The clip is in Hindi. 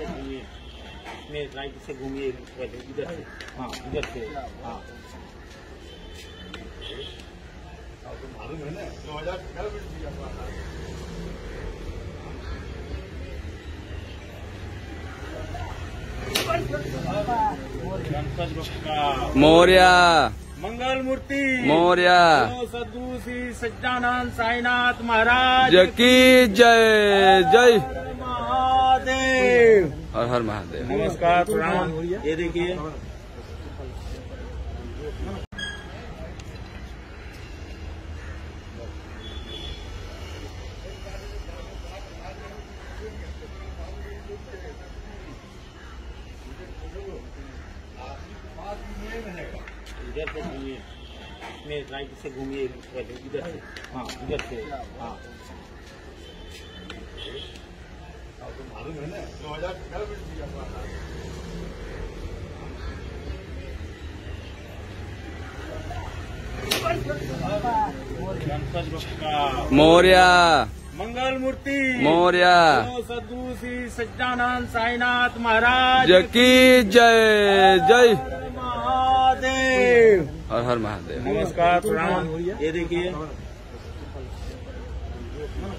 से घूमिए, इसमें राइट से घूमिए, पहले इधर से, हाँ इधर से, हाँ मालूम है ना 2011 में दिया हुआ था। मोरया मंगल मूर्ति मोरया सद्गुरु श्री सच्चिदानंद साईनाथ महाराज की जय जय महादेव। हर हर महादेव। नमस्कार प्रणाम। ये देखिए इधर से घूमिए, इसमें राइट से घूमिए, पहले इधर से, हाँ इधर से, हाँ मालूम है ना 2011 में दिया हुआ था। मोरया मंगल मूर्ति मोरया सद्गुरु श्री सच्चिदानंद साईनाथ महाराज की जय जय महादेव। हर हर महादेव। नमस्कार प्रणाम। ये देखिए